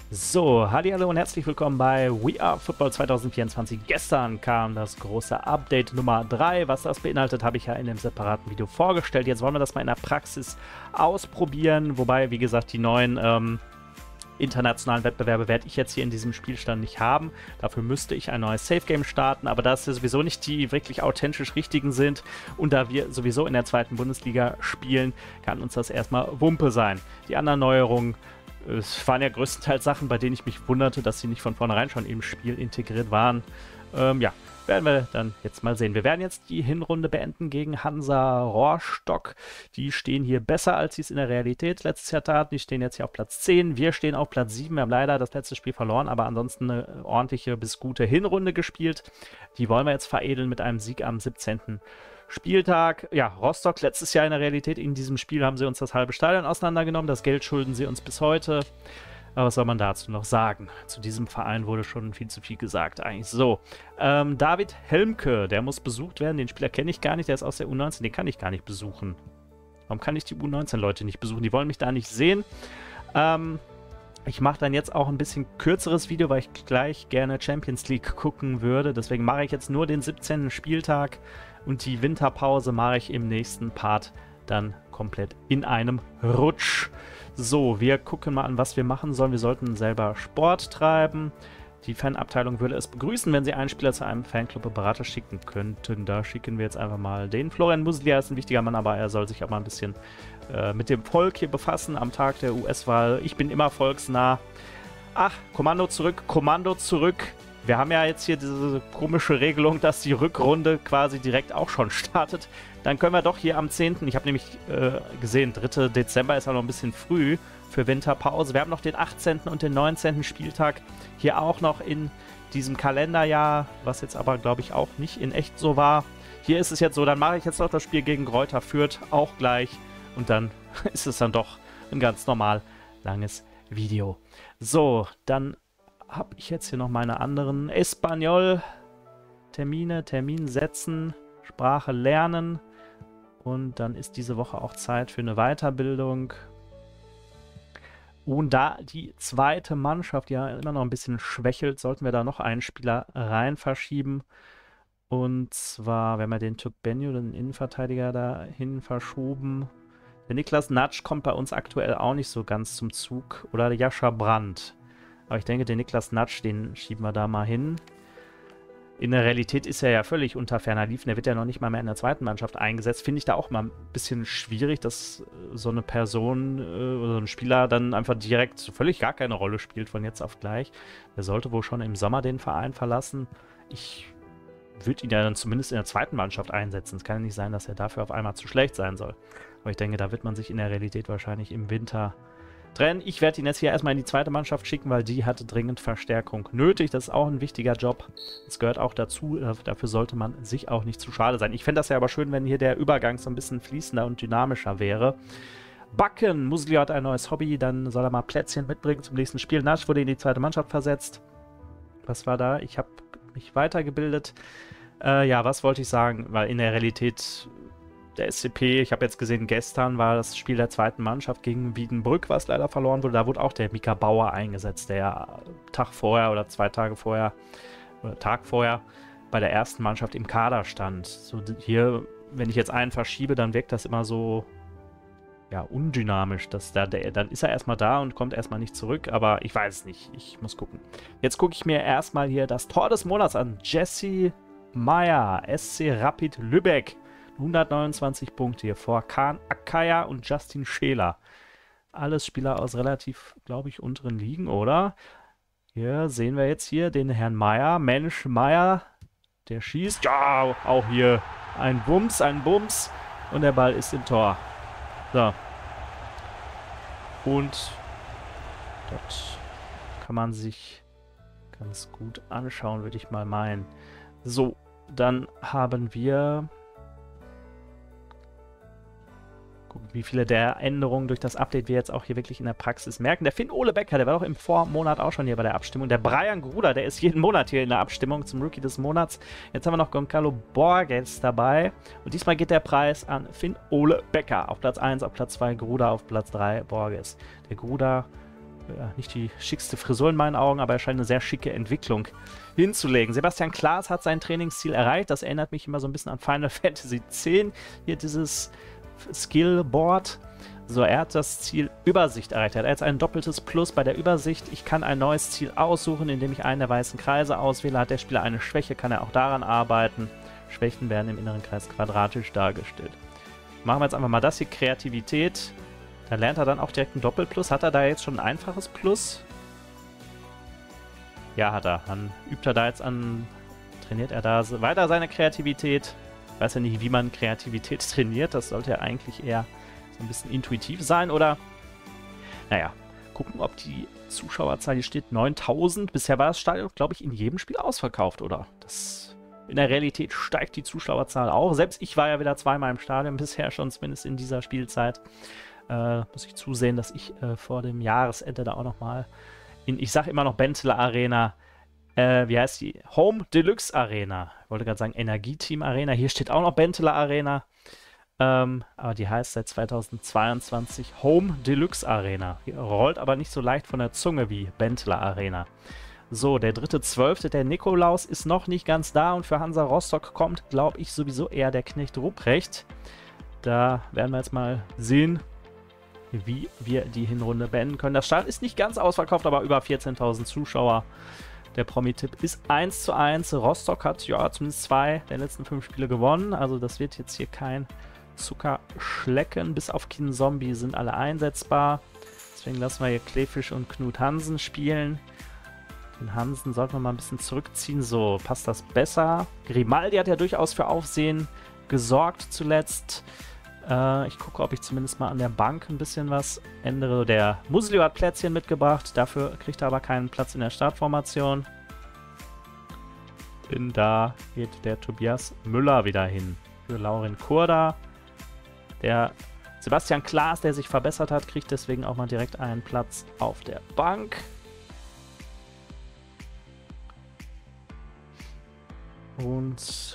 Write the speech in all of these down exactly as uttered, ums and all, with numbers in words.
So, hallihallo und herzlich willkommen bei We Are Football zwanzig vierundzwanzig. Gestern kam das große Update Nummer drei. Was das beinhaltet, habe ich ja in einem separaten Video vorgestellt. Jetzt wollen wir das mal in der Praxis ausprobieren. Wobei, wie gesagt, die neuen ähm, internationalen Wettbewerbe werde ich jetzt hier in diesem Spielstand nicht haben. Dafür müsste ich ein neues Safe Game starten. Aber da es ja sowieso nicht die wirklich authentisch richtigen sind und da wir sowieso in der zweiten Bundesliga spielen, kann uns das erstmal Wumpe sein. Die anderen Neuerungen, es waren ja größtenteils Sachen, bei denen ich mich wunderte, dass sie nicht von vornherein schon im Spiel integriert waren. Ähm, ja, werden wir dann jetzt mal sehen. Wir werden jetzt die Hinrunde beenden gegen Hansa Rostock. Die stehen hier besser, als sie es in der Realität letztes Jahr taten. Die stehen jetzt hier auf Platz zehn. Wir stehen auf Platz sieben. Wir haben leider das letzte Spiel verloren, aber ansonsten eine ordentliche bis gute Hinrunde gespielt. Die wollen wir jetzt veredeln mit einem Sieg am siebzehnten Spieltag. Ja, Rostock letztes Jahr in der Realität, in diesem Spiel haben sie uns das halbe Stadion auseinandergenommen. Das Geld schulden sie uns bis heute. Aber was soll man dazu noch sagen? Zu diesem Verein wurde schon viel zu viel gesagt eigentlich. So, ähm, David Helmke, der muss besucht werden. Den Spieler kenne ich gar nicht, der ist aus der U neunzehn, den kann ich gar nicht besuchen. Warum kann ich die U neunzehn-Leute nicht besuchen? Die wollen mich da nicht sehen. Ähm, ich mache dann jetzt auch ein bisschen kürzeres Video, weil ich gleich gerne Champions League gucken würde. Deswegen mache ich jetzt nur den siebzehnten Spieltag. Und die Winterpause mache ich im nächsten Part dann komplett in einem Rutsch. So, wir gucken mal an, was wir machen sollen. Wir sollten selber Sport treiben. Die Fanabteilung würde es begrüßen, wenn sie einen Spieler zu einem Fanclub und Berater schicken könnten. Da schicken wir jetzt einfach mal den. Florian Muslia ist ein wichtiger Mann, aber er soll sich auch mal ein bisschen äh, mit dem Volk hier befassen am Tag der U S-Wahl. Ich bin immer volksnah. Ach, Kommando zurück, Kommando zurück. Wir haben ja jetzt hier diese komische Regelung, dass die Rückrunde quasi direkt auch schon startet. Dann können wir doch hier am zehnten, ich habe nämlich äh, gesehen, dritter Dezember ist auch noch ein bisschen früh für Winterpause. Wir haben noch den achtzehnten und den neunzehnten Spieltag hier auch noch in diesem Kalenderjahr, was jetzt aber, glaube ich, auch nicht in echt so war. Hier ist es jetzt so, dann mache ich jetzt noch das Spiel gegen Greuther Fürth auch gleich und dann ist es dann doch ein ganz normal langes Video. So, dann habe ich jetzt hier noch meine anderen Espanol Termine, Termin setzen, Sprache lernen und dann ist diese Woche auch Zeit für eine Weiterbildung. Und da die zweite Mannschaft ja immer noch ein bisschen schwächelt, sollten wir da noch einen Spieler rein verschieben. Und zwar, wenn wir den Tugbenju, den Innenverteidiger, dahin verschoben. Der Niklas Natsch kommt bei uns aktuell auch nicht so ganz zum Zug. Oder der Jascha Brandt. Aber ich denke, den Niklas Natsch, den schieben wir da mal hin. In der Realität ist er ja völlig unter ferner Liefen. Der wird ja noch nicht mal mehr in der zweiten Mannschaft eingesetzt. Finde ich da auch mal ein bisschen schwierig, dass so eine Person äh, oder so ein Spieler dann einfach direkt so völlig gar keine Rolle spielt von jetzt auf gleich. Der sollte wohl schon im Sommer den Verein verlassen. Ich würde ihn ja dann zumindest in der zweiten Mannschaft einsetzen. Es kann ja nicht sein, dass er dafür auf einmal zu schlecht sein soll. Aber ich denke, da wird man sich in der Realität wahrscheinlich im Winter trennen. Ich werde ihn jetzt hier erstmal in die zweite Mannschaft schicken, weil die hatte dringend Verstärkung nötig. Das ist auch ein wichtiger Job. Das gehört auch dazu. Dafür sollte man sich auch nicht zu schade sein. Ich fände das ja aber schön, wenn hier der Übergang so ein bisschen fließender und dynamischer wäre. Backen. Muslia hat ein neues Hobby. Dann soll er mal Plätzchen mitbringen zum nächsten Spiel. Nasch wurde in die zweite Mannschaft versetzt. Was war da? Ich habe mich weitergebildet. Äh, ja, was wollte ich sagen? Weil in der Realität der S C P, ich habe jetzt gesehen, gestern war das Spiel der zweiten Mannschaft gegen Wiedenbrück, was leider verloren wurde. Da wurde auch der Mika Bauer eingesetzt, der Tag vorher oder zwei Tage vorher oder Tag vorher bei der ersten Mannschaft im Kader stand. So hier, wenn ich jetzt einen verschiebe, dann wirkt das immer so ja, undynamisch. Dass da der, dann ist er erstmal da und kommt erstmal nicht zurück, aber ich weiß es nicht. Ich muss gucken. Jetzt gucke ich mir erstmal hier das Tor des Monats an. Jesse Meyer, S C Rapid Lübeck. hundertneunundzwanzig Punkte hier vor Kahn Akaya und Justin Scheler. Alles Spieler aus relativ, glaube ich, unteren Ligen, oder? Hier sehen wir jetzt hier den Herrn Meier. Mensch, Meier, der schießt. Ja, auch hier ein Bums, ein Bums. Und der Ball ist im Tor. So. Und das kann man sich ganz gut anschauen, würde ich mal meinen. So, dann haben wir gucken, wie viele der Änderungen durch das Update wir jetzt auch hier wirklich in der Praxis merken. Der Finn Ole Becker, der war doch im Vormonat auch schon hier bei der Abstimmung. Der Brian Gruder, der ist jeden Monat hier in der Abstimmung zum Rookie des Monats. Jetzt haben wir noch Goncalo Borges dabei. Und diesmal geht der Preis an Finn Ole Becker. Auf Platz eins, auf Platz zwei Gruder, auf Platz drei Borges. Der Gruder ja, nicht die schickste Frisur in meinen Augen, aber er scheint eine sehr schicke Entwicklung hinzulegen. Sebastian Klaas hat sein Trainingsziel erreicht. Das erinnert mich immer so ein bisschen an Final Fantasy X. Hier dieses Skillboard. So, er hat das Ziel Übersicht erreicht. Er hat jetzt ein doppeltes Plus bei der Übersicht. Ich kann ein neues Ziel aussuchen, indem ich einen der weißen Kreise auswähle. Hat der Spieler eine Schwäche, kann er auch daran arbeiten. Schwächen werden im inneren Kreis quadratisch dargestellt. Machen wir jetzt einfach mal das hier, Kreativität. Da lernt er dann auch direkt ein Doppelplus. Hat er da jetzt schon ein einfaches Plus? Ja, hat er. Dann übt er da jetzt an, trainiert er da weiter seine Kreativität. Ich weiß ja nicht, wie man Kreativität trainiert. Das sollte ja eigentlich eher so ein bisschen intuitiv sein, oder? Naja, gucken, ob die Zuschauerzahl hier steht. neuntausend. Bisher war das Stadion, glaube ich, in jedem Spiel ausverkauft, oder? Das, in der Realität steigt die Zuschauerzahl auch. Selbst ich war ja wieder zweimal im Stadion, bisher schon zumindest in dieser Spielzeit. Äh, muss ich zusehen, dass ich äh, vor dem Jahresende da auch nochmal in, ich sage immer noch Benteler Arena, äh, wie heißt die? Home Deluxe Arena. Ich wollte gerade sagen Energieteam Arena. Hier steht auch noch Benteler Arena. Ähm, aber die heißt seit zweitausendzweiundzwanzig Home Deluxe Arena. Die rollt aber nicht so leicht von der Zunge wie Benteler Arena. So, der dritte Zwölfte, der Nikolaus, ist noch nicht ganz da und für Hansa Rostock kommt, glaube ich, sowieso eher der Knecht Rupprecht. Da werden wir jetzt mal sehen, wie wir die Hinrunde beenden können. Das Stadion ist nicht ganz ausverkauft, aber über vierzehntausend Zuschauer. Der Promi-Tipp ist eins zu eins. Rostock hat ja zumindest zwei der letzten fünf Spiele gewonnen. Also das wird jetzt hier kein Zuckerschlecken. Bis auf Kin Zombie sind alle einsetzbar. Deswegen lassen wir hier Kleefisch und Knut Hansen spielen. Den Hansen sollten wir mal ein bisschen zurückziehen. So, passt das besser. Grimaldi hat ja durchaus für Aufsehen gesorgt zuletzt. Äh, ich gucke, ob ich zumindest mal an der Bank ein bisschen was ändere. Der Muslio hat Plätzchen mitgebracht. Dafür kriegt er aber keinen Platz in der Startformation. Denn da geht der Tobias Müller wieder hin. Für Laurin Kurda. Der Sebastian Klaas, der sich verbessert hat, kriegt deswegen auch mal direkt einen Platz auf der Bank. Und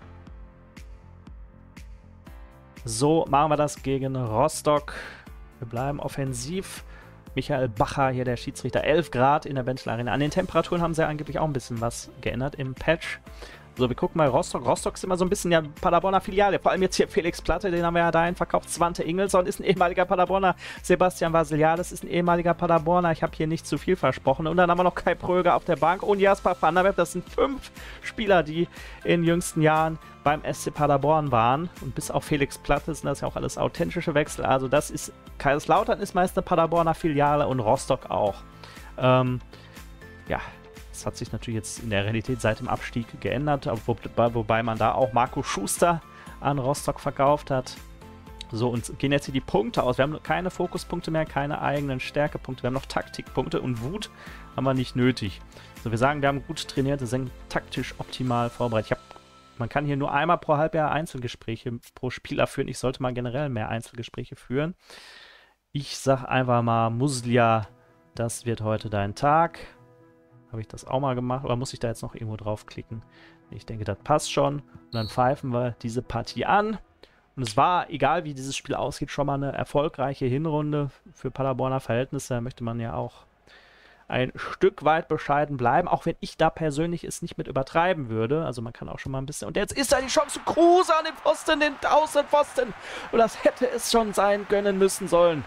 so machen wir das gegen Rostock. Wir bleiben offensiv. Michael Bacher, hier der Schiedsrichter, elf Grad in der Benteler Arena. An den Temperaturen haben sie ja angeblich auch ein bisschen was geändert im Patch. So, wir gucken mal Rostock. Rostock ist immer so ein bisschen ja Paderborner Filiale. Vor allem jetzt hier Felix Platte, den haben wir ja dahin verkauft. Svante Ingelsson ist ein ehemaliger Paderborner. Sebastian Vasiliades ist ein ehemaliger Paderborner. Ich habe hier nicht zu viel versprochen. Und dann haben wir noch Kai Pröger auf der Bank und Jasper van der Werf. Das sind fünf Spieler, die in den jüngsten Jahren beim S C Paderborn waren. Und bis auf Felix Platte sind das ja auch alles authentische Wechsel. Also das ist, Kaiserslautern ist meist eine Paderborner Filiale und Rostock auch. Ähm, ja, das hat sich natürlich jetzt in der Realität seit dem Abstieg geändert, wobei, wobei man da auch Marco Schuster an Rostock verkauft hat. So, und gehen jetzt hier die Punkte aus. Wir haben keine Fokuspunkte mehr, keine eigenen Stärkepunkte. Wir haben noch Taktikpunkte und Wut haben wir nicht nötig. So, wir sagen, wir haben gut trainiert, wir sind taktisch optimal vorbereitet. Ich hab, man kann hier nur einmal pro Halbjahr Einzelgespräche pro Spieler führen. Ich sollte mal generell mehr Einzelgespräche führen. Ich sag einfach mal, Muslia, das wird heute dein Tag. Habe ich das auch mal gemacht? Oder muss ich da jetzt noch irgendwo draufklicken? Ich denke, das passt schon. Und dann pfeifen wir diese Partie an. Und es war, egal wie dieses Spiel ausgeht, schon mal eine erfolgreiche Hinrunde für Paderborner Verhältnisse. Da möchte man ja auch ein Stück weit bescheiden bleiben, auch wenn ich da persönlich es nicht mit übertreiben würde. Also man kann auch schon mal ein bisschen... Und jetzt ist da die Chance, Kruse an den Pfosten, den Außenpfosten. Und das hätte es schon sein gönnen müssen sollen.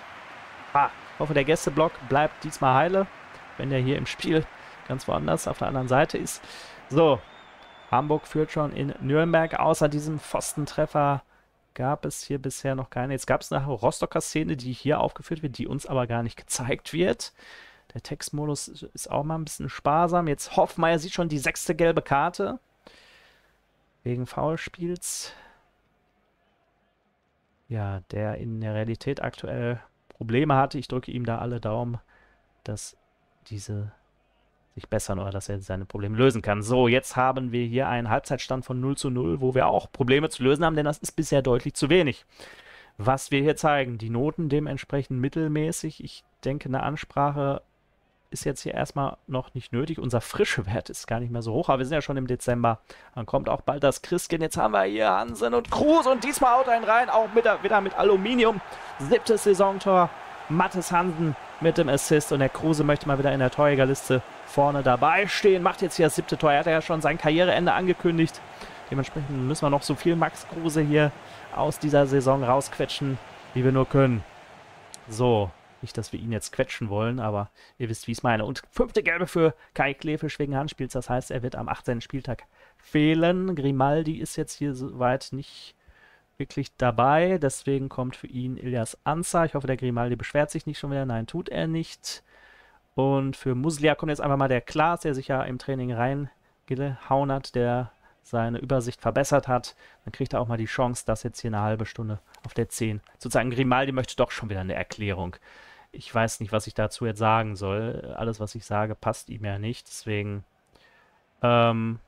Ah, ich hoffe, der Gästeblock bleibt diesmal heile, wenn der hier im Spiel ganz woanders auf der anderen Seite ist. So, Hamburg führt schon in Nürnberg. Außer diesem Pfostentreffer gab es hier bisher noch keine. Jetzt gab es eine Rostocker Szene, die hier aufgeführt wird, die uns aber gar nicht gezeigt wird. Der Textmodus ist auch mal ein bisschen sparsam. Jetzt Hoffmeier sieht schon die sechste gelbe Karte wegen Foulspiels. Ja, der in der Realität aktuell Probleme hatte. Ich drücke ihm da alle Daumen, dass diese sich bessern oder dass er seine Probleme lösen kann. So, jetzt haben wir hier einen Halbzeitstand von null zu null, wo wir auch Probleme zu lösen haben, denn das ist bisher deutlich zu wenig. Was wir hier zeigen, die Noten dementsprechend mittelmäßig. Ich denke, eine Ansprache ist jetzt hier erstmal noch nicht nötig. Unser frische Wert ist gar nicht mehr so hoch, aber wir sind ja schon im Dezember. Dann kommt auch bald das Christkind. Jetzt haben wir hier Hansen und Kruse und diesmal haut einen rein, auch mit, wieder mit Aluminium. Siebtes Saisontor Mathis Hansen mit dem Assist und der Kruse möchte mal wieder in der Torjägerliste vorne dabei stehen. Macht jetzt hier das siebte Tor. Er hat ja schon sein Karriereende angekündigt. Dementsprechend müssen wir noch so viel Max Kruse hier aus dieser Saison rausquetschen, wie wir nur können. So, nicht, dass wir ihn jetzt quetschen wollen, aber ihr wisst, wie ich es meine. Und fünfte Gelbe für Kai Klefisch wegen Handspiels. Das heißt, er wird am achtzehnten Spieltag fehlen. Grimaldi ist jetzt hier soweit nicht wirklich dabei. Deswegen kommt für ihn Ilyas Ansa. Ich hoffe, der Grimaldi beschwert sich nicht schon wieder. Nein, tut er nicht. Und für Muslia kommt jetzt einfach mal der Klaas, der sich ja im Training reingehauen hat, der seine Übersicht verbessert hat. Dann kriegt er auch mal die Chance, das jetzt hier eine halbe Stunde auf der zehn zu zeigen. Grimaldi möchte doch schon wieder eine Erklärung. Ich weiß nicht, was ich dazu jetzt sagen soll. Alles, was ich sage, passt ihm ja nicht. Deswegen ähm,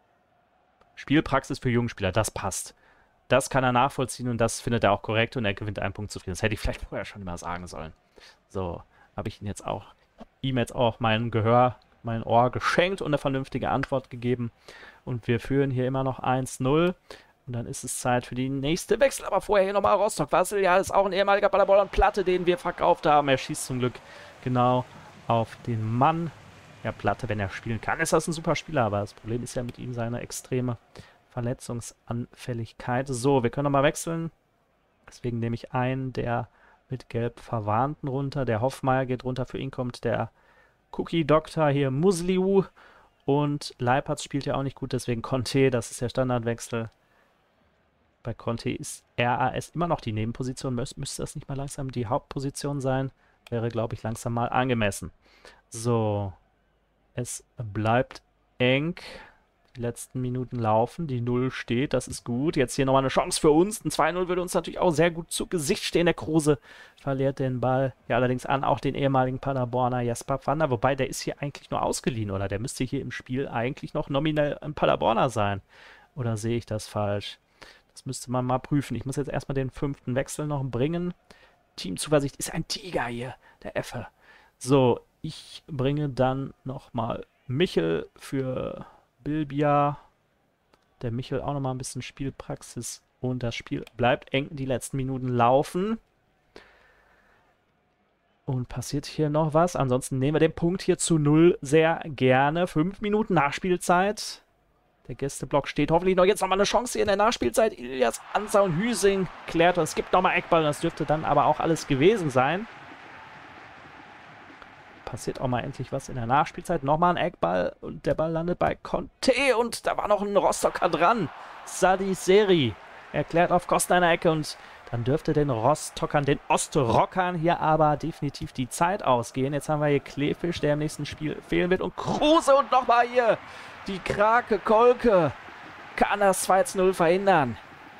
Spielpraxis für Jungspieler, das passt. Das kann er nachvollziehen und das findet er auch korrekt und er gewinnt einen Punkt zufrieden. Das hätte ich vielleicht vorher schon immer sagen sollen. So, habe ich ihn jetzt auch, ihm jetzt auch mein Gehör, mein Ohr geschenkt und eine vernünftige Antwort gegeben. Und wir führen hier immer noch eins null. Und dann ist es Zeit für die nächste Wechsel. Aber vorher hier nochmal Rostock. Vassil, ja, ist auch ein ehemaliger Paderborn Platte, den wir verkauft haben. Er schießt zum Glück genau auf den Mann. Ja, Platte, wenn er spielen kann, ist das ein super Spieler. Aber das Problem ist ja mit ihm seine extreme Verletzungsanfälligkeit. So, wir können nochmal wechseln. Deswegen nehme ich einen der mit Gelb Verwarnten runter. Der Hoffmeier geht runter. Für ihn kommt der Cookie-Doktor hier, Musliu. Und Leipertz spielt ja auch nicht gut, deswegen Conte, das ist der Standardwechsel. Bei Conte ist R A S immer noch die Nebenposition. Mü müsste das nicht mal langsam die Hauptposition sein? Wäre, glaube ich, langsam mal angemessen. So, es bleibt eng. Die letzten Minuten laufen, die null steht, das ist gut. Jetzt hier nochmal eine Chance für uns. Ein zwei null würde uns natürlich auch sehr gut zu Gesicht stehen. Der Kruse verliert den Ball ja allerdings an auch den ehemaligen Paderborner Jesper Pfander. Wobei, der ist hier eigentlich nur ausgeliehen, oder? Der müsste hier im Spiel eigentlich noch nominell ein Paderborner sein. Oder sehe ich das falsch? Das müsste man mal prüfen. Ich muss jetzt erstmal den fünften Wechsel noch bringen. Teamzuversicht ist ein Tiger hier, der Effe. So, ich bringe dann nochmal Michel für Bilbia, der Michel auch nochmal ein bisschen Spielpraxis und das Spiel bleibt eng, die letzten Minuten laufen. Und passiert hier noch was? Ansonsten nehmen wir den Punkt hier zu null sehr gerne. Fünf Minuten Nachspielzeit. Der Gästeblock steht hoffentlich noch jetzt nochmal eine Chance hier in der Nachspielzeit. Ilyas Ansa und Hüsing klärt und es gibt nochmal Eckball. Das dürfte dann aber auch alles gewesen sein. Passiert auch mal endlich was in der Nachspielzeit. Nochmal ein Eckball und der Ball landet bei Conte und da war noch ein Rostocker dran. Sadi Seri erklärt auf Kosten einer Ecke und dann dürfte den Rostockern, den Ostrockern hier aber definitiv die Zeit ausgehen. Jetzt haben wir hier Klefisch, der im nächsten Spiel fehlen wird und Kruse und nochmal hier die Krake Kolke kann das zwei zu null verhindern.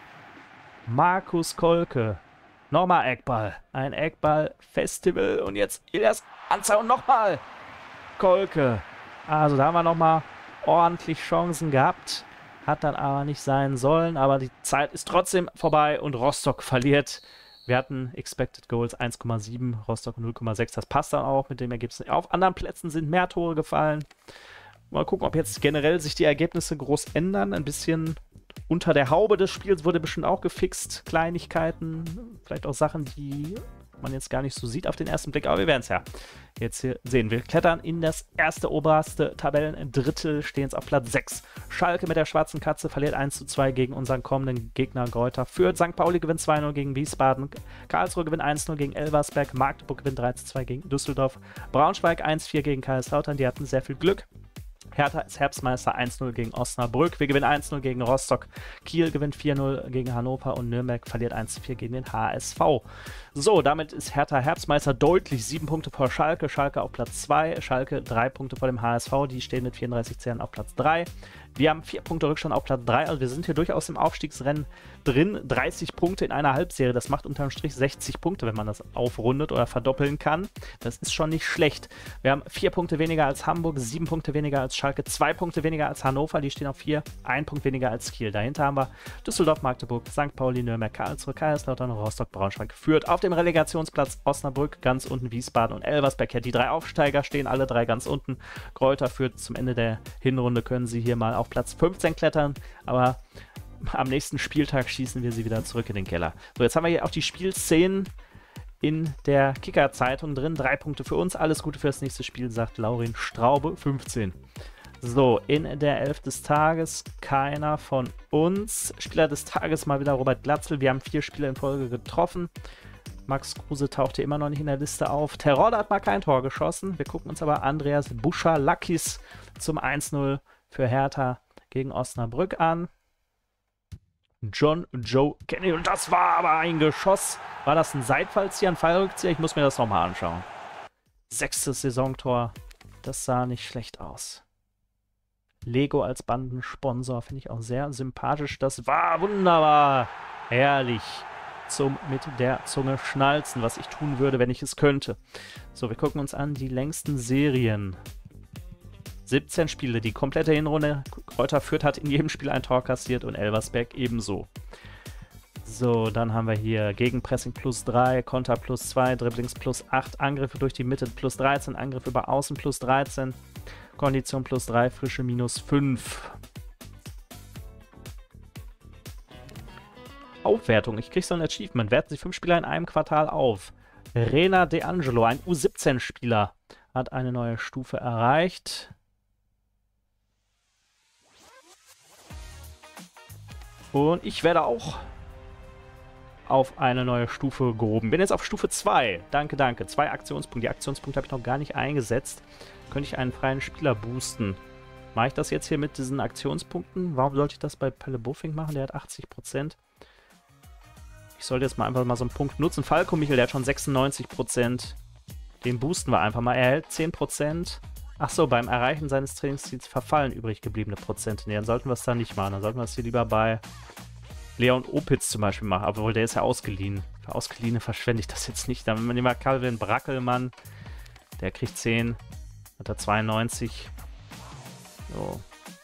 Markus Kolke. Nochmal Eckball. Ein Eckball-Festival. Und jetzt Ilyas Ansa und nochmal Kolke. Also da haben wir nochmal ordentlich Chancen gehabt. Hat dann aber nicht sein sollen. Aber die Zeit ist trotzdem vorbei und Rostock verliert. Wir hatten Expected Goals eins Komma sieben, Rostock null Komma sechs. Das passt dann auch mit dem Ergebnis. Auf anderen Plätzen sind mehr Tore gefallen. Mal gucken, ob jetzt generell sich die Ergebnisse groß ändern. Ein bisschen unter der Haube des Spiels wurde bestimmt auch gefixt. Kleinigkeiten, vielleicht auch Sachen, die man jetzt gar nicht so sieht auf den ersten Blick. Aber wir werden es ja jetzt hier sehen. Wir klettern in das erste oberste Tabellendrittel, stehen jetzt auf Platz sechs. Schalke mit der schwarzen Katze verliert eins zu zwei gegen unseren kommenden Gegner Greuther Fürth. Sankt Pauli gewinnt zwei null gegen Wiesbaden. Karlsruhe gewinnt eins null gegen Elversberg. Magdeburg gewinnt drei zu zwei gegen Düsseldorf. Braunschweig eins vier gegen Kaiserslautern. Die hatten sehr viel Glück. Hertha ist Herbstmeister eins null gegen Osnabrück. Wir gewinnen eins null gegen Rostock. Kiel gewinnt vier null gegen Hannover und Nürnberg verliert eins zu vier gegen den H S V. So, damit ist Hertha Herbstmeister deutlich sieben Punkte vor Schalke. Schalke auf Platz zwei. Schalke drei Punkte vor dem H S V. Die stehen mit vierunddreißig Zählern auf Platz drei. Wir haben vier Punkte Rückstand auf Platz drei. Also wir sind hier durchaus im Aufstiegsrennen drin. dreißig Punkte in einer Halbserie. Das macht unterm Strich sechzig Punkte, wenn man das aufrundet oder verdoppeln kann. Das ist schon nicht schlecht. Wir haben vier Punkte weniger als Hamburg, sieben Punkte weniger als Schalke, zwei Punkte weniger als Hannover. Die stehen auf vier, ein Punkt weniger als Kiel. Dahinter haben wir Düsseldorf, Magdeburg, Sankt Pauli, Nürnberg, Karlsruhe, Kaiserslautern, Rostock, Braunschweig führt. Auf dem Relegationsplatz Osnabrück, ganz unten Wiesbaden und Elversberg. Ja, die drei Aufsteiger stehen alle drei ganz unten. Greuther Fürth zum Ende der Hinrunde können sie hier mal auf Platz fünfzehn klettern, aber am nächsten Spieltag schießen wir sie wieder zurück in den Keller. So, jetzt haben wir hier auch die Spielszenen. in der Kicker-Zeitung drin. Drei Punkte für uns. Alles Gute fürs nächste Spiel, sagt Laurin Straube. fünfzehn. So, in der Elf des Tages keiner von uns. Spieler des Tages mal wieder Robert Glatzel. Wir haben vier Spieler in Folge getroffen. Max Kruse tauchte immer noch nicht in der Liste auf. Terodde hat mal kein Tor geschossen. Wir gucken uns aber Andreas Buschalakis zum eins null für Hertha gegen Osnabrück an. John Joe Kenny. Und das war aber ein Geschoss. War das ein Seitfallzieher, ein Fallrückzieher? Ich muss mir das nochmal anschauen. Sechstes Saisontor. Das sah nicht schlecht aus. Lego als Bandensponsor finde ich auch sehr sympathisch. Das war wunderbar. Herrlich. Zum mit der Zunge schnalzen, was ich tun würde, wenn ich es könnte. So, wir gucken uns an die längsten Serien. siebzehn Spiele, die komplette Hinrunde. Kräuter Fürth hat in jedem Spiel ein Tor kassiert und Elversberg ebenso. So, dann haben wir hier Gegenpressing plus drei, Konter plus zwei, Dribblings plus acht, Angriffe durch die Mitte plus dreizehn, Angriffe über Außen plus dreizehn, Kondition plus drei, Frische minus fünf. Aufwertung. Ich kriege so ein Achievement. Werten Sie fünf Spieler in einem Quartal auf. Rena De Angelo, ein U siebzehn Spieler, hat eine neue Stufe erreicht. Und ich werde auch auf eine neue Stufe gehoben. Bin jetzt auf Stufe zwei. Danke, danke. Zwei Aktionspunkte. Die Aktionspunkte habe ich noch gar nicht eingesetzt. Könnte ich einen freien Spieler boosten. Mache ich das jetzt hier mit diesen Aktionspunkten? Warum sollte ich das bei Pelle Buffing machen? Der hat achtzig Prozent. Ich sollte jetzt mal einfach mal so einen Punkt nutzen. Falco Michel, der hat schon sechsundneunzig Prozent. Den boosten wir einfach mal. Er hält zehn Prozent. Achso, beim Erreichen seines Trainingsziels verfallen übrig gebliebene Prozente. Ne, dann sollten wir es da nicht machen. Dann sollten wir es hier lieber bei Leon Opitz zum Beispiel machen. Obwohl, der ist ja ausgeliehen. Für Ausgeliehene verschwende ich das jetzt nicht. Dann nehmen wir Calvin Brackelmann. Der kriegt zehn. Hat er zweiundneunzig. So.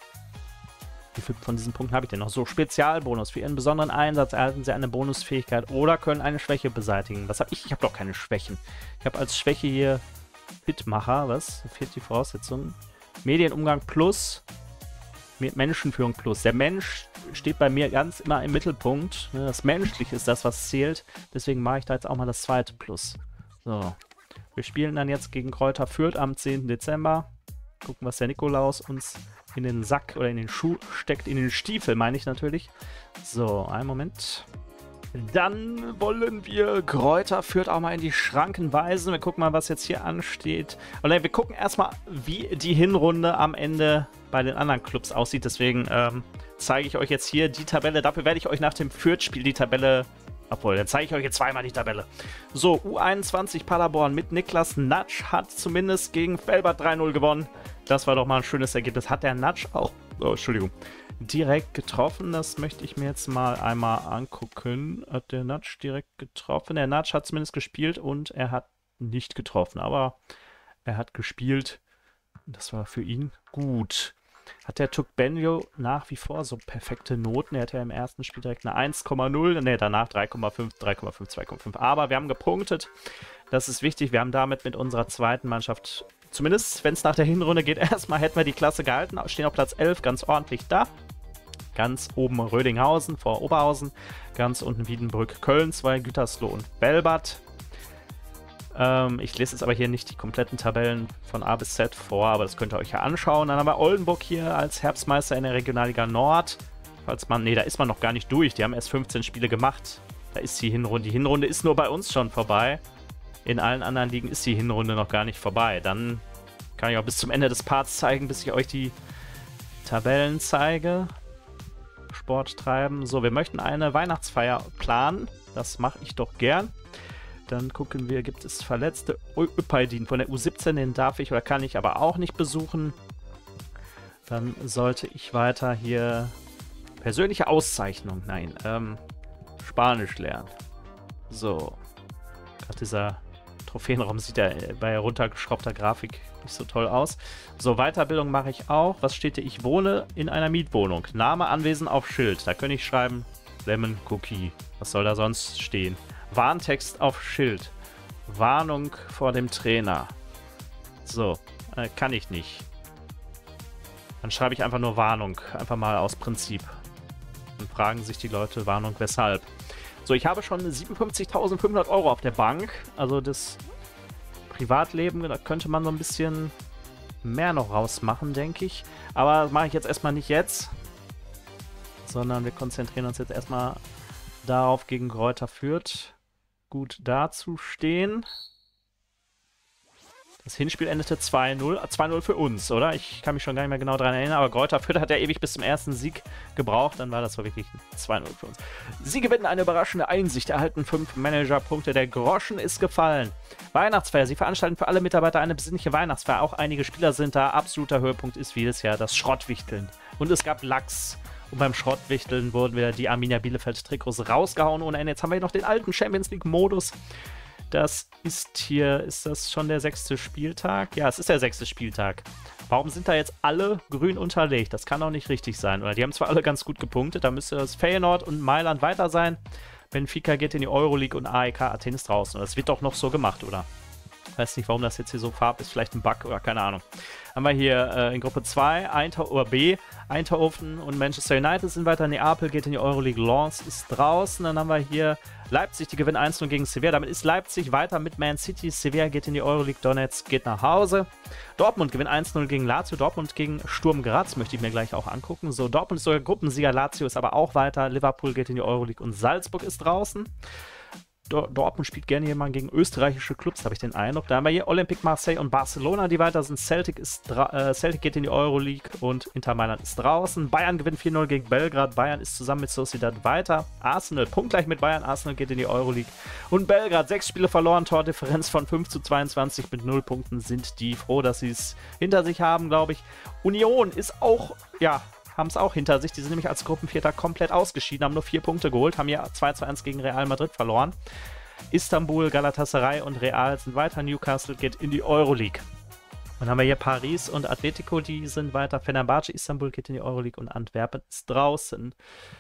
Wie viele von diesen Punkten habe ich denn noch? So, Spezialbonus. Für Ihren besonderen Einsatz erhalten Sie eine Bonusfähigkeit oder können eine Schwäche beseitigen. Was habe ich? Ich habe doch keine Schwächen. Ich habe als Schwäche hier Fitmacher. Was? Da fehlt die Voraussetzung. Medienumgang plus. Menschenführung plus. Der Mensch steht bei mir ganz immer im Mittelpunkt. Das Menschliche ist das, was zählt. Deswegen mache ich da jetzt auch mal das zweite Plus. So. Wir spielen dann jetzt gegen Kräuter Fürth am zehnten Dezember. Gucken, was der Nikolaus uns in den Sack oder in den Schuh steckt. In den Stiefel, meine ich natürlich. So, einen Moment. Dann wollen wir Kräuter Fürth auch mal in die Schranken weisen. Wir gucken mal, was jetzt hier ansteht. Oder wir gucken erstmal, wie die Hinrunde am Ende bei den anderen Clubs aussieht. Deswegen ähm, zeige ich euch jetzt hier die Tabelle. Dafür werde ich euch nach dem Fürth-Spiel die Tabelle... Obwohl, dann zeige ich euch jetzt zweimal die Tabelle. So, U einundzwanzig Paderborn mit Niklas Natsch hat zumindest gegen Velbert drei null gewonnen. Das war doch mal ein schönes Ergebnis. Hat der Natsch auch, oh, Entschuldigung, direkt getroffen? Das möchte ich mir jetzt mal einmal angucken. Hat der Natsch direkt getroffen? Der Natsch hat zumindest gespielt und er hat nicht getroffen. Aber er hat gespielt. Das war für ihn gut. Hat der Tukbenjo nach wie vor so perfekte Noten? Er hatte ja im ersten Spiel direkt eine eins Komma null, ne, danach drei Komma fünf, drei Komma fünf, zwei Komma fünf. Aber wir haben gepunktet. Das ist wichtig. Wir haben damit mit unserer zweiten Mannschaft, zumindest wenn es nach der Hinrunde geht, erstmal hätten wir die Klasse gehalten. Stehen auf Platz elf, ganz ordentlich da. Ganz oben Rödinghausen vor Oberhausen. Ganz unten Wiedenbrück, Köln, zwei, Gütersloh und Belbert. Ähm, ich lese jetzt aber hier nicht die kompletten Tabellen von A bis Z vor, aber das könnt ihr euch ja anschauen. Dann haben wir Oldenburg hier als Herbstmeister in der Regionalliga Nord. Falls man, nee, da ist man noch gar nicht durch. Die haben erst fünfzehn Spiele gemacht. Da ist die Hinrunde. Die Hinrunde ist nur bei uns schon vorbei. In allen anderen Ligen ist die Hinrunde noch gar nicht vorbei. Dann kann ich auch bis zum Ende des Parts zeigen, bis ich euch die Tabellen zeige. Sport treiben. So, wir möchten eine Weihnachtsfeier planen. Das mache ich doch gern. Dann gucken wir, gibt es Verletzte? Öpaydin von der U siebzehn, den darf ich oder kann ich aber auch nicht besuchen. Dann sollte ich weiter hier persönliche Auszeichnung, nein, ähm, Spanisch lernen. So, gerade dieser Trophäenraum sieht ja bei runtergeschraubter Grafik nicht so toll aus. So, Weiterbildung mache ich auch. Was steht hier? Ich wohne in einer Mietwohnung. Name, Anwesen auf Schild. Da könnte ich schreiben, Lemon Cookie. Was soll da sonst stehen? Warntext auf Schild. Warnung vor dem Trainer. So, äh, kann ich nicht. Dann schreibe ich einfach nur Warnung. Einfach mal aus Prinzip. Dann fragen sich die Leute, Warnung, weshalb. So, ich habe schon siebenundfünfzigtausendfünfhundert Euro auf der Bank. Also das Privatleben, da könnte man so ein bisschen mehr noch rausmachen, denke ich. Aber das mache ich jetzt erstmal nicht jetzt, sondern wir konzentrieren uns jetzt erstmal darauf, gegen Greuther Fürth gut dazustehen. Das Hinspiel endete zwei null. zwei null für uns, oder? Ich kann mich schon gar nicht mehr genau daran erinnern, aber Greuther Fürth hat ja ewig bis zum ersten Sieg gebraucht. Dann war das so wirklich zwei null für uns. Sie gewinnen eine überraschende Einsicht, erhalten fünf Managerpunkte. Der Groschen ist gefallen. Weihnachtsfeier. Sie veranstalten für alle Mitarbeiter eine besinnliche Weihnachtsfeier. Auch einige Spieler sind da. Absoluter Höhepunkt ist wie jedes Jahr das Schrottwichteln. Und es gab Lachs. Und beim Schrottwichteln wurden wieder die Arminia Bielefeld-Trikots rausgehauen ohne Ende. Jetzt haben wir hier noch den alten Champions League-Modus. Das ist hier, ist das schon der sechste Spieltag? Ja, es ist der sechste Spieltag. Warum sind da jetzt alle grün unterlegt? Das kann doch nicht richtig sein. Oder die haben zwar alle ganz gut gepunktet, da müsste das Feyenoord und Mailand weiter sein. Benfica geht in die Euroleague und A E K Athen ist draußen. Das wird doch noch so gemacht, oder? Ich weiß nicht, warum das jetzt hier so farb ist. Vielleicht ein Bug oder keine Ahnung. Haben wir hier äh, in Gruppe zwei, Eintho oder B, Eindhoven und Manchester United sind weiter. Neapel geht in die Euroleague. Lens ist draußen. Dann haben wir hier Leipzig, die gewinnen eins null gegen Sevilla. Damit ist Leipzig weiter mit Man City. Sevilla geht in die Euroleague. Donetsk geht nach Hause. Dortmund gewinnt eins null gegen Lazio. Dortmund gegen Sturm Graz möchte ich mir gleich auch angucken. So, Dortmund ist sogar Gruppensieger. Lazio ist aber auch weiter. Liverpool geht in die Euroleague und Salzburg ist draußen. Dortmund spielt gerne hier mal gegen österreichische Clubs, habe ich den Eindruck. Da haben wir hier Olympique Marseille und Barcelona, die weiter sind. Celtic, ist äh, Celtic geht in die Euroleague und Inter Mailand ist draußen. Bayern gewinnt vier null gegen Belgrad. Bayern ist zusammen mit Sociedad weiter. Arsenal punktgleich mit Bayern. Arsenal geht in die Euroleague. Und Belgrad, sechs Spiele verloren, Tordifferenz von fünf zu zweiundzwanzig mit null Punkten. Sind die froh, dass sie es hinter sich haben, glaube ich. Union ist auch, ja, haben es auch hinter sich. Die sind nämlich als Gruppenvierter komplett ausgeschieden, haben nur vier Punkte geholt, haben hier zwei zu eins gegen Real Madrid verloren. Istanbul, Galatasaray und Real sind weiter. Newcastle geht in die Euroleague. Dann haben wir hier Paris und Atletico, die sind weiter. Fenerbahce, Istanbul geht in die Euroleague und Antwerpen ist draußen.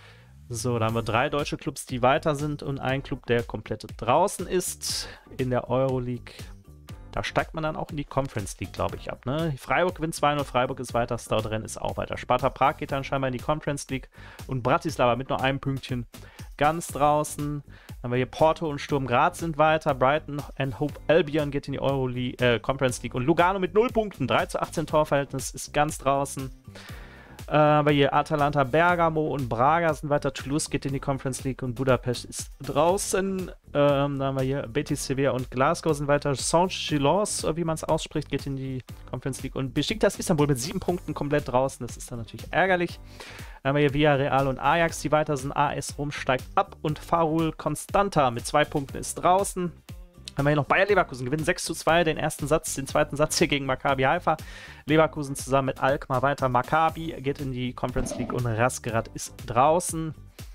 So, da haben wir drei deutsche Clubs, die weiter sind und ein Club, der komplett draußen ist in der Euroleague. Da steigt man dann auch in die Conference League, glaube ich, ab. Ne? Freiburg gewinnt zwei null, Freiburg ist weiter, Stade ist auch weiter. Sparta Prag geht dann scheinbar in die Conference League und Bratislava mit nur einem Pünktchen ganz draußen. Dann haben wir hier Porto und Sturm Graz sind weiter. Brighton and Hope Albion geht in die Euroleague, äh, Conference League und Lugano mit null Punkten. drei zu achtzehn Torverhältnis ist ganz draußen. Äh, aber hier Atalanta, Bergamo und Braga sind weiter. Toulouse geht in die Conference League und Budapest ist draußen. Ähm, dann haben wir hier Betis, Sevilla und Glasgow sind weiter. Saint-Gilloise, wie man es ausspricht, geht in die Conference League. Und Besiktas Istanbul mit sieben Punkten komplett draußen. Das ist dann natürlich ärgerlich. Dann haben wir hier Villarreal und Ajax, die weiter sind. A S Rom steigt ab und Farul Constanta mit zwei Punkten ist draußen. Haben wir hier noch Bayer Leverkusen, gewinnen sechs zu zwei den ersten Satz, den zweiten Satz hier gegen Maccabi Haifa. Leverkusen zusammen mit Alkmaar weiter. Maccabi geht in die Conference League und Razgrad ist draußen.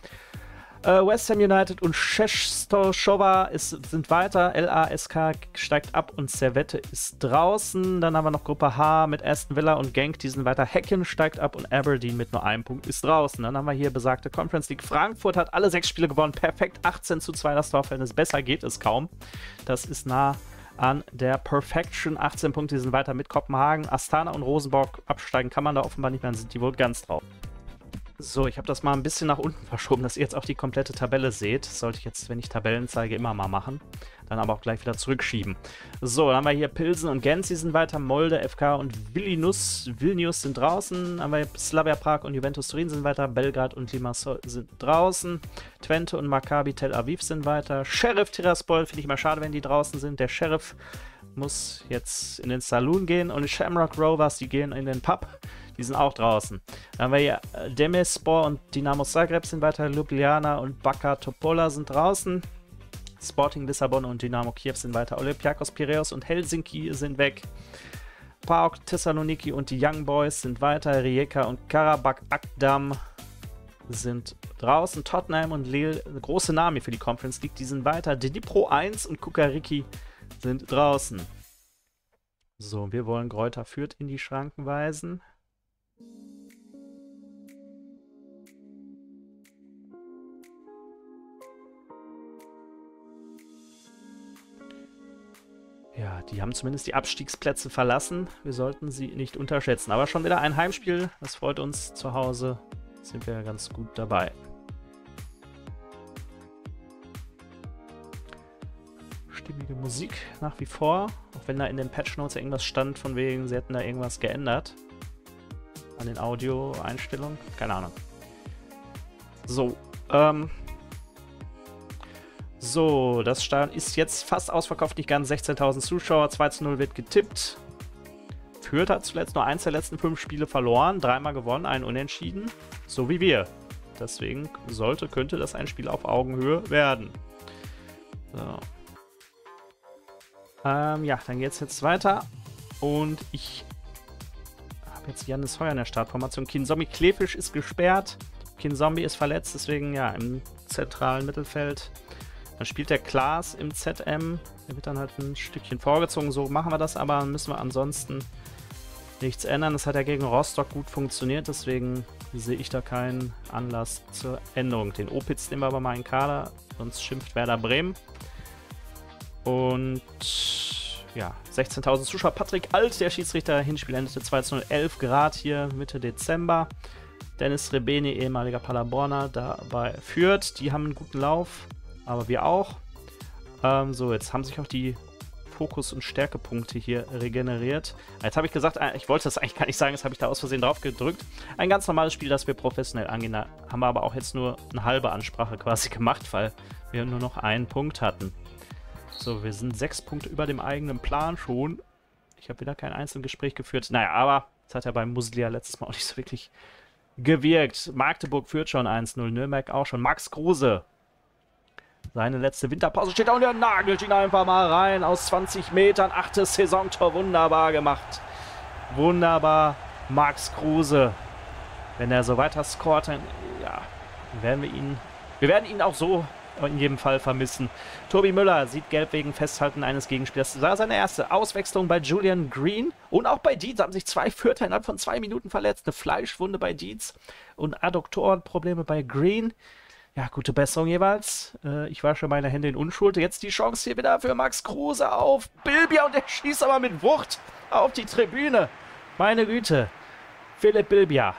Äh, West Ham United und Czestochowa sind weiter. L A S K steigt ab und Servette ist draußen. Dann haben wir noch Gruppe H mit Aston Villa und Genk, die sind weiter. Häcken steigt ab und Aberdeen mit nur einem Punkt ist draußen. Dann haben wir hier besagte Conference League. Frankfurt hat alle sechs Spiele gewonnen. Perfekt, achtzehn zu zwei das Torverhältnis. Besser geht es kaum. Das ist nah an der Perfection. achtzehn Punkte, die sind weiter mit Kopenhagen. Astana und Rosenborg absteigen kann man da offenbar nicht mehr, dann sind die wohl ganz drauf. So, ich habe das mal ein bisschen nach unten verschoben, dass ihr jetzt auch die komplette Tabelle seht. Das sollte ich jetzt, wenn ich Tabellen zeige, immer mal machen. Dann aber auch gleich wieder zurückschieben. So, dann haben wir hier Pilsen und Gent, die sind weiter. Molde, F K und Vilnius, Vilnius sind draußen. Dann haben wir Slavia Prag und Juventus Turin sind weiter. Belgrad und Limassol sind draußen. Twente und Maccabi Tel Aviv sind weiter. Sheriff Tiraspol, finde ich mal schade, wenn die draußen sind. Der Sheriff muss jetzt in den Saloon gehen. Und die Shamrock Rovers, die gehen in den Pub. Die sind auch draußen. Dann haben wir hier Demespor und Dinamo Zagreb sind weiter. Ljubljana und Baka Topola sind draußen. Sporting Lissabon und Dynamo Kiew sind weiter. Olympiakos Piraeus und Helsinki sind weg. PAOK Thessaloniki und die Young Boys sind weiter. Rijeka und Karabakh Akdam sind draußen. Tottenham und Lille, große Namen für die Conference League, die sind weiter. Dnipro eins und Kukariki sind draußen. So, wir wollen Greuther Fürth in die Schranken weisen. Ja, die haben zumindest die Abstiegsplätze verlassen. Wir sollten sie nicht unterschätzen. Aber schon wieder ein Heimspiel. Das freut uns zu Hause. Sind wir ganz gut dabei. stimmige Musik nach wie vor. Auch wenn da in den Patch Notes irgendwas stand, von wegen, sie hätten da irgendwas geändert. An den Audio-Einstellungen. Keine Ahnung. So, ähm. So, das Stadion ist jetzt fast ausverkauft, nicht ganz. sechzehntausend Zuschauer, zwei zu null wird getippt. Fürth hat zuletzt nur eins der letzten fünf Spiele verloren, dreimal gewonnen, einen Unentschieden. So wie wir. Deswegen sollte, könnte das ein Spiel auf Augenhöhe werden. So. Ähm, ja, dann geht es jetzt weiter. Und ich habe jetzt Jannis Heuer in der Startformation. Kinzombie Klefisch ist gesperrt. Kinzombie ist verletzt, deswegen ja im zentralen Mittelfeld. Dann spielt der Klaas im Z M. Der wird dann halt ein Stückchen vorgezogen. So machen wir das, aber müssen wir ansonsten nichts ändern. Das hat ja gegen Rostock gut funktioniert, deswegen sehe ich da keinen Anlass zur Änderung. Den Opitz nehmen wir aber mal in Kader, sonst schimpft Werder Bremen. Und ja, sechzehntausend Zuschauer. Patrick Alt, der Schiedsrichter, Hinspiel endete zwei zu null, elf Grad hier Mitte Dezember. Dennis Rebeni, ehemaliger Paderborner, dabei führt. Die haben einen guten Lauf, aber wir auch. Ähm, so, jetzt haben sich auch die Fokus- und Stärkepunkte hier regeneriert. Jetzt habe ich gesagt, ich wollte das eigentlich gar nicht sagen, das habe ich da aus Versehen drauf gedrückt. Ein ganz normales Spiel, das wir professionell angehen. Da haben wir aber auch jetzt nur eine halbe Ansprache quasi gemacht, weil wir nur noch einen Punkt hatten. So, wir sind sechs Punkte über dem eigenen Plan schon. Ich habe wieder kein Einzelgespräch geführt. Naja, aber das hat ja beim Muslia letztes Mal auch nicht so wirklich gewirkt. Magdeburg führt schon eins null, Nürnberg auch schon. Max Kruse. Seine letzte Winterpause steht da und er nagelt ihn einfach mal rein aus zwanzig Metern. Achtes Saisontor, wunderbar gemacht. Wunderbar, Max Kruse. Wenn er so weiter scoret, dann ja, werden wir ihn, wir werden ihn auch so in jedem Fall vermissen. Tobi Müller sieht gelb wegen Festhalten eines Gegenspielers. Das war seine erste Auswechslung bei Julian Green. Und auch bei Dietz haben sich zwei Fürther innerhalb von zwei Minuten verletzt. Eine Fleischwunde bei Dietz und Adduktorenprobleme bei Green. Ja, gute Besserung jeweils. Äh, ich wasche meine Hände in Unschuld. Jetzt die Chance hier wieder für Max Kruse auf Bilbia. Und er schießt aber mit Wucht auf die Tribüne. Meine Güte. Philipp Bilbia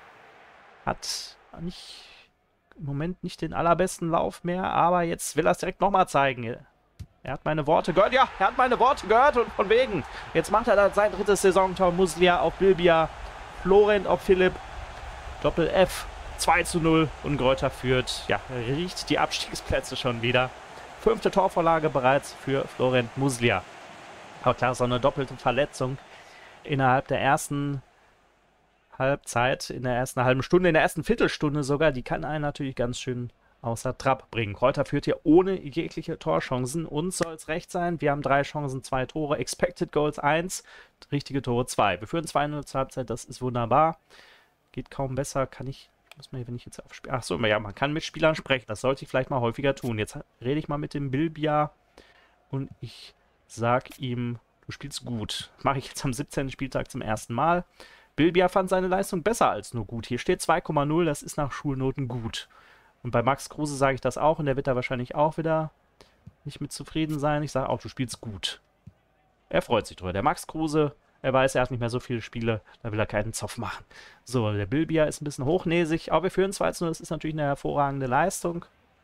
hat nicht, im Moment nicht den allerbesten Lauf mehr. Aber jetzt will er es direkt nochmal zeigen. Er hat meine Worte gehört. Ja, er hat meine Worte gehört. Und von wegen. Jetzt macht er dann sein drittes Saisontor. Muslia auf Bilbia. Florent auf Philipp. Doppel F. zwei zu null und Greuther führt, ja, riecht die Abstiegsplätze schon wieder. Fünfte Torvorlage bereits für Florent Muslia. Aber klar, so eine doppelte Verletzung innerhalb der ersten Halbzeit, in der ersten halben Stunde, in der ersten Viertelstunde sogar, die kann einen natürlich ganz schön außer Trab bringen. Greuther führt hier ohne jegliche Torchancen. Uns soll es recht sein. Wir haben drei Chancen, zwei Tore. Expected Goals eins, richtige Tore zwei. Wir führen zwei null zur Halbzeit, das ist wunderbar. Geht kaum besser, kann ich... Muss man hier, wenn ich jetzt auf Spiel. Achso, ja, man kann mit Spielern sprechen. Das sollte ich vielleicht mal häufiger tun. Jetzt rede ich mal mit dem Bilbia und ich sag ihm, du spielst gut. Das mache ich jetzt am siebzehnten Spieltag zum ersten Mal. Bilbia fand seine Leistung besser als nur gut. Hier steht zwei Komma null, das ist nach Schulnoten gut. Und bei Max Kruse sage ich das auch und der wird da wahrscheinlich auch wieder nicht mit zufrieden sein. Ich sage auch, du spielst gut. Er freut sich drüber. Der Max Kruse. Er weiß, er hat nicht mehr so viele Spiele, da will er keinen Zoff machen. So, der Bilbia ist ein bisschen hochnäsig, aber wir führen zwei zu null, das ist natürlich eine hervorragende Leistung.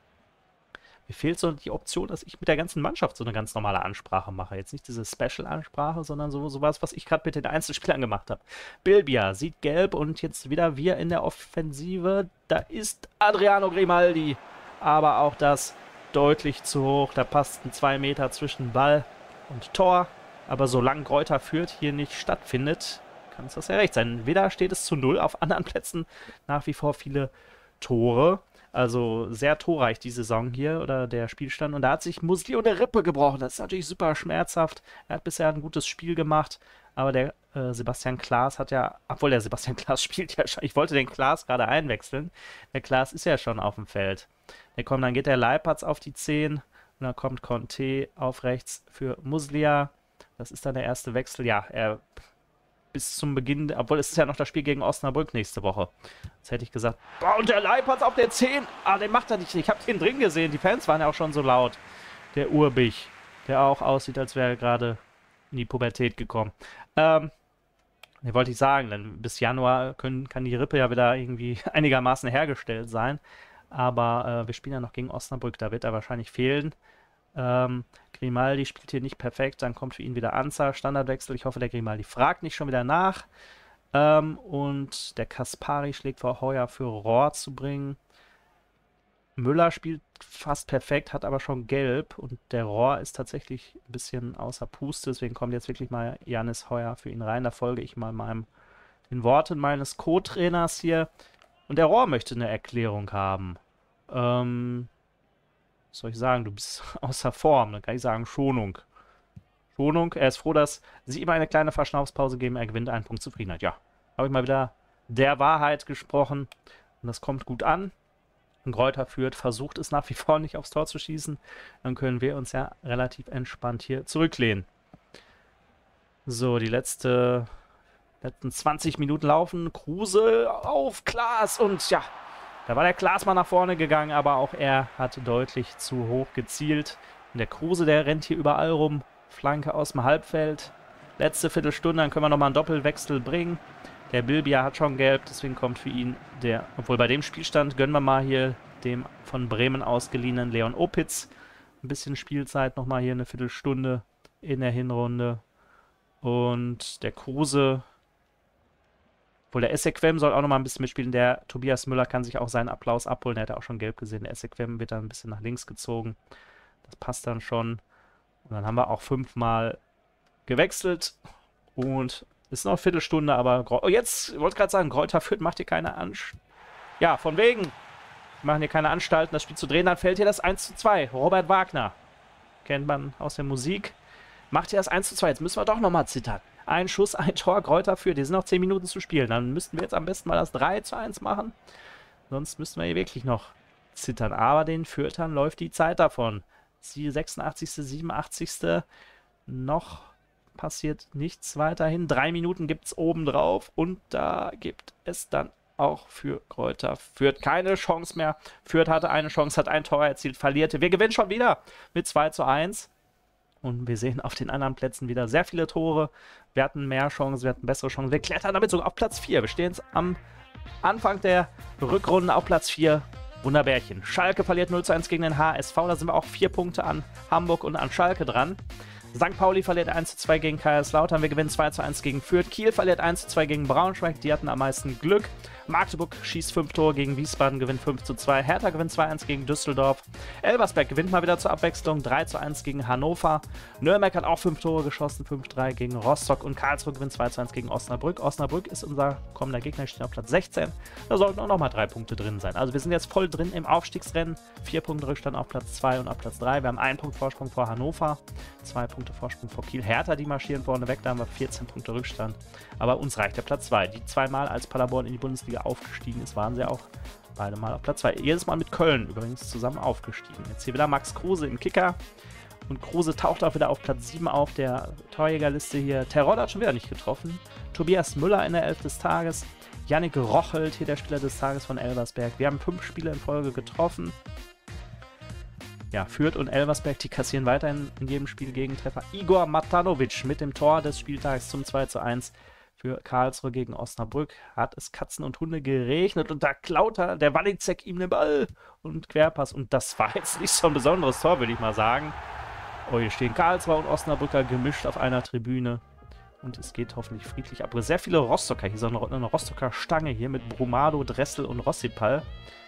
Mir fehlt so die Option, dass ich mit der ganzen Mannschaft so eine ganz normale Ansprache mache. Jetzt nicht diese Special-Ansprache, sondern so sowas, was ich gerade mit den Einzelspielern gemacht habe. Bilbia sieht gelb und jetzt wieder wir in der Offensive. Da ist Adriano Grimaldi, aber auch das deutlich zu hoch. Da passt ein zwei Meter zwischen Ball und Tor. Aber solange Greuther führt hier nicht stattfindet, kann es das ja recht sein. Wieder steht es zu null, auf anderen Plätzen nach wie vor viele Tore. Also sehr torreich die Saison hier oder der Spielstand. Und da hat sich Musli und der Rippe gebrochen. Das ist natürlich super schmerzhaft. Er hat bisher ein gutes Spiel gemacht. Aber der äh, Sebastian Klaas hat ja, obwohl der Sebastian Klaas spielt ja schon, ich wollte den Klaas gerade einwechseln. Der Klaas ist ja schon auf dem Feld. Der kommt, dann geht der Leipertz auf die zehn. Und dann kommt Conte auf rechts für Muslia. Das ist dann der erste Wechsel. Ja, er bis zum Beginn, obwohl es ist ja noch das Spiel gegen Osnabrück nächste Woche. Jetzt hätte ich gesagt, boah, und der Leipertz auf der zehn. Ah, den macht er nicht. Ich habe den drin gesehen. Die Fans waren ja auch schon so laut. Der Urbich, der auch aussieht, als wäre er gerade in die Pubertät gekommen. Ähm, ne, wollte ich sagen, denn bis Januar können, kann die Rippe ja wieder irgendwie einigermaßen hergestellt sein. Aber äh, wir spielen ja noch gegen Osnabrück, da wird er wahrscheinlich fehlen. Ähm, Grimaldi spielt hier nicht perfekt, dann kommt für ihn wieder Anza, Standardwechsel. Ich hoffe, der Grimaldi fragt nicht schon wieder nach. Ähm, und der Kaspari schlägt vor, Heuer für Rohr zu bringen. Müller spielt fast perfekt, hat aber schon gelb. Und der Rohr ist tatsächlich ein bisschen außer Puste. Deswegen kommt jetzt wirklich mal Janis Heuer für ihn rein. Da folge ich mal meinem, den Worten meines Co-Trainers hier. Und der Rohr möchte eine Erklärung haben. Ähm, was soll ich sagen? Du bist außer Form. Dann kann ich sagen Schonung. Schonung. Er ist froh, dass sie ihm eine kleine Verschnaufspause geben. Er gewinnt einen Punkt Zufriedenheit. Ja, habe ich mal wieder der Wahrheit gesprochen. Und das kommt gut an. Greuther Fürth versucht es nach wie vor nicht aufs Tor zu schießen. Dann können wir uns ja relativ entspannt hier zurücklehnen. So, die letzte, letzten zwanzig Minuten laufen. Kruse auf Klaas und ja, da war der Klaas mal nach vorne gegangen, aber auch er hat deutlich zu hoch gezielt. Und der Kruse, der rennt hier überall rum. Flanke aus dem Halbfeld. Letzte Viertelstunde, dann können wir nochmal einen Doppelwechsel bringen. Der Bilbia hat schon gelb, deswegen kommt für ihn der, obwohl bei dem Spielstand gönnen wir mal hier dem von Bremen ausgeliehenen Leon Opitz ein bisschen Spielzeit, nochmal hier eine Viertelstunde in der Hinrunde. Und der Kruse, obwohl der Essequem soll auch nochmal ein bisschen mitspielen, der Tobias Müller kann sich auch seinen Applaus abholen, der hat auch schon gelb gesehen, der Essequem wird dann ein bisschen nach links gezogen. Das passt dann schon. Und dann haben wir auch fünfmal gewechselt und ist noch eine Viertelstunde, aber oh, jetzt, ich wollte gerade sagen, Greuther Fürth macht hier keine Anstalten. Ja, von wegen. Wir machen hier keine Anstalten, das Spiel zu drehen. Dann fällt hier das eins zu zwei. Robert Wagner. Kennt man aus der Musik. Macht hier das eins zu zwei. Jetzt müssen wir doch nochmal zittern. Ein Schuss, ein Tor, Greuther Fürth. Hier sind noch zehn Minuten zu spielen. Dann müssten wir jetzt am besten mal das drei zu eins machen. Sonst müssten wir hier wirklich noch zittern. Aber den Fürthern läuft die Zeit davon. Die sechsundachtzigste, siebenundachtzigste Noch passiert nichts weiterhin. Drei Minuten gibt es oben drauf und da gibt es dann auch für Greuther Fürth keine Chance mehr. Fürth hatte eine Chance, hat ein Tor erzielt, verlierte. Wir gewinnen schon wieder mit zwei zu eins. Und wir sehen auf den anderen Plätzen wieder sehr viele Tore. Wir hatten mehr Chancen, wir hatten bessere Chancen. Wir klettern damit sogar auf Platz vier. Wir stehen jetzt am Anfang der Rückrunde auf Platz vier. Wunderbärchen. Schalke verliert null zu eins gegen den H S V. Da sind wir auch vier Punkte an Hamburg und an Schalke dran. Sankt Pauli verliert eins zu zwei gegen Kaiserslautern. Wir gewinnen zwei zu eins gegen Fürth. Kiel verliert eins zu zwei gegen Braunschweig. Die hatten am meisten Glück. Magdeburg schießt fünf Tore gegen Wiesbaden, gewinnt fünf zu zwei. Hertha gewinnt zwei eins gegen Düsseldorf. Elversberg gewinnt mal wieder zur Abwechslung drei zu eins gegen Hannover. Nürnberg hat auch fünf Tore geschossen, fünf drei gegen Rostock. Und Karlsruhe gewinnt zwei zu eins gegen Osnabrück. Osnabrück ist unser kommender Gegner, steht auf Platz sechzehn. Da sollten auch nochmal drei Punkte drin sein. Also wir sind jetzt voll drin im Aufstiegsrennen. Vier Punkte Rückstand auf Platz zwei und auf Platz drei. Wir haben einen Punkt Vorsprung vor Hannover, zwei Punkte Vorsprung vor Kiel. Hertha, die marschieren vorne weg, da haben wir vierzehn Punkte Rückstand. Aber uns reicht der Platz zwei. Die zweimal als Paderborn in die Bundesliga aufgestiegen ist, waren sie auch beide mal auf Platz zwei. Jedes Mal mit Köln übrigens zusammen aufgestiegen. Jetzt hier wieder Max Kruse im Kicker. Und Kruse taucht auch wieder auf Platz sieben auf der Torjägerliste hier. Terodde hat schon wieder nicht getroffen. Tobias Müller in der Elf des Tages. Yannick Rochelt, hier der Spieler des Tages von Elversberg. Wir haben fünf Spiele in Folge getroffen. Ja, Fürth und Elversberg, die kassieren weiterhin in jedem Spiel Gegentreffer. Igor Matanovic mit dem Tor des Spieltags zum zwei zu eins für Karlsruhe gegen Osnabrück. Hat es Katzen und Hunde geregnet und da klaut er, der Walicek ihm den Ball und Querpass. Und das war jetzt nicht so ein besonderes Tor, würde ich mal sagen. Oh, hier stehen Karlsruhe und Osnabrücker gemischt auf einer Tribüne. Und es geht hoffentlich friedlich ab. Sehr viele Rostocker. Hier ist auch eine, eine Rostocker Stange hier mit Brumado, Dressel und Rossipal.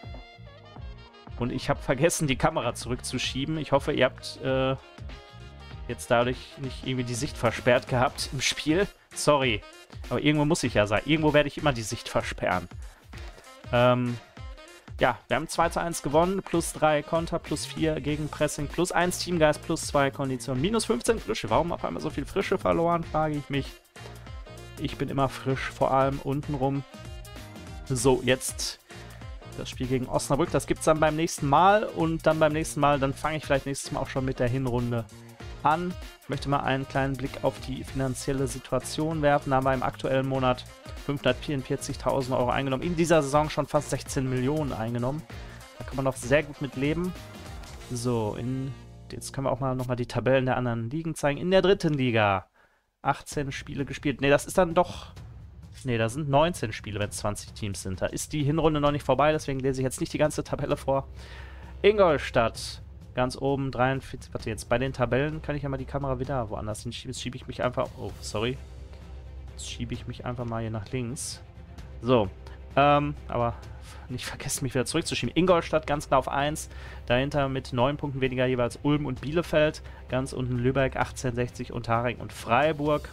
Und ich habe vergessen, die Kamera zurückzuschieben. Ich hoffe, ihr habt äh, jetzt dadurch nicht irgendwie die Sicht versperrt gehabt im Spiel. Sorry. Aber irgendwo muss ich ja sein. Irgendwo werde ich immer die Sicht versperren. Ähm, ja, wir haben zwei zu eins gewonnen. Plus drei Konter, plus vier gegen Pressing, plus eins Teamgeist, plus zwei Konditionen. Minus fünfzehn Frische. Warum auf einmal so viel Frische verloren, frage ich mich. Ich bin immer frisch, vor allem untenrum. So, jetzt das Spiel gegen Osnabrück. Das gibt es dann beim nächsten Mal. Und dann beim nächsten Mal, dann fange ich vielleicht nächstes Mal auch schon mit der Hinrunde an. Ich möchte mal einen kleinen Blick auf die finanzielle Situation werfen. Da haben wir im aktuellen Monat fünfhundertvierundvierzigtausend Euro eingenommen. In dieser Saison schon fast sechzehn Millionen eingenommen. Da kann man noch sehr gut mit leben. So, in, jetzt können wir auch mal nochmal die Tabellen der anderen Ligen zeigen. In der dritten Liga achtzehn Spiele gespielt. Ne, das ist dann doch... Ne, da sind neunzehn Spiele, wenn es zwanzig Teams sind. Da ist die Hinrunde noch nicht vorbei, deswegen lese ich jetzt nicht die ganze Tabelle vor. Ingolstadt Ganz oben dreiundvierzig. Warte, jetzt bei den Tabellen kann ich ja mal die Kamera wieder woanders hinschieben. Jetzt schiebe ich mich einfach. Oh, sorry. Jetzt schiebe ich mich einfach mal hier nach links. So. Ähm, aber nicht vergessen, mich wieder zurückzuschieben. Ingolstadt ganz klar auf eins. Dahinter mit neun Punkten weniger jeweils Ulm und Bielefeld. Ganz unten Lübeck, achtzehnhundertsechzig und Haring und Freiburg.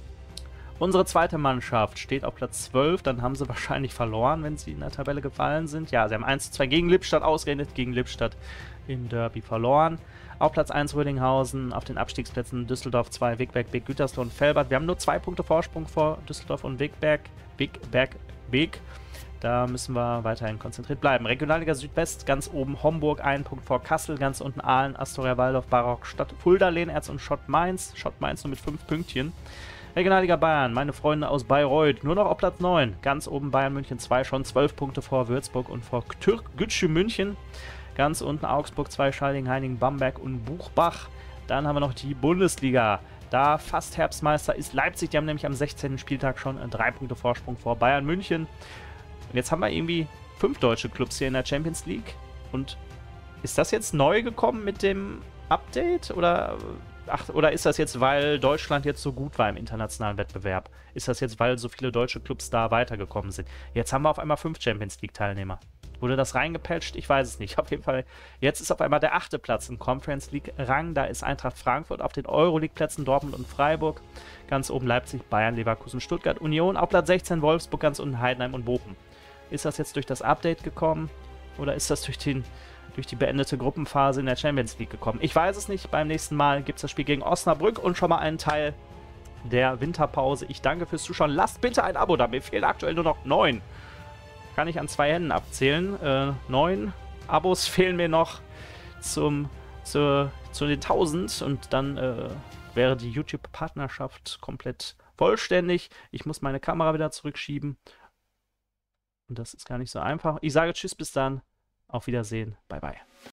Unsere zweite Mannschaft steht auf Platz zwölf. Dann haben sie wahrscheinlich verloren, wenn sie in der Tabelle gefallen sind. Ja, sie haben eins zu zwei gegen Lippstadt ausgerechnet, gegen Lippstadt im Derby verloren. Auf Platz eins Rödinghausen, auf den Abstiegsplätzen Düsseldorf zwei, Wigberg, Beek, Gütersloh und Velbert. Wir haben nur zwei Punkte Vorsprung vor Düsseldorf und Wigberg, Wigberg, Beek. Da müssen wir weiterhin konzentriert bleiben. Regionalliga Südwest, ganz oben Homburg, ein Punkt vor Kassel, ganz unten Aalen, Astoria Waldorf, Barock, Stadt Fulda, Lehnerz und Schott Mainz. Schott Mainz nur mit fünf Pünktchen. Regionalliga Bayern, meine Freunde aus Bayreuth, nur noch auf Platz neun. Ganz oben Bayern München zwei, schon zwölf Punkte vor Würzburg und vor Türk Gütsche München. Ganz unten Augsburg zwei, Schalding, Heiningen, Bamberg und Buchbach. Dann haben wir noch die Bundesliga. Da fast Herbstmeister ist Leipzig. Die haben nämlich am sechzehnten Spieltag schon drei Punkte Vorsprung vor Bayern München. Und jetzt haben wir irgendwie fünf deutsche Clubs hier in der Champions League. Und ist das jetzt neu gekommen mit dem Update? Oder, ach, oder ist das jetzt, weil Deutschland jetzt so gut war im internationalen Wettbewerb? Ist das jetzt, weil so viele deutsche Clubs da weitergekommen sind? Jetzt haben wir auf einmal fünf Champions League-Teilnehmer. Wurde das reingepatcht? Ich weiß es nicht. Auf jeden Fall, jetzt ist auf einmal der achte Platz im Conference League-Rang. Da ist Eintracht Frankfurt auf den Euroleague-Plätzen, Dortmund und Freiburg. Ganz oben Leipzig, Bayern, Leverkusen, Stuttgart, Union. Auf Platz sechzehn Wolfsburg, ganz unten Heidenheim und Bochum. Ist das jetzt durch das Update gekommen? Oder ist das durch, den, durch die beendete Gruppenphase in der Champions League gekommen? Ich weiß es nicht. Beim nächsten Mal gibt es das Spiel gegen Osnabrück und schon mal einen Teil der Winterpause. Ich danke fürs Zuschauen. Lasst bitte ein Abo da. Mir fehlen aktuell nur noch neun. Kann ich an zwei Händen abzählen. Äh, neun Abos fehlen mir noch zum, zu, zu den tausend und dann äh, wäre die YouTube-Partnerschaft komplett vollständig. Ich muss meine Kamera wieder zurückschieben und das ist gar nicht so einfach. Ich sage Tschüss, bis dann. Auf Wiedersehen. Bye, bye.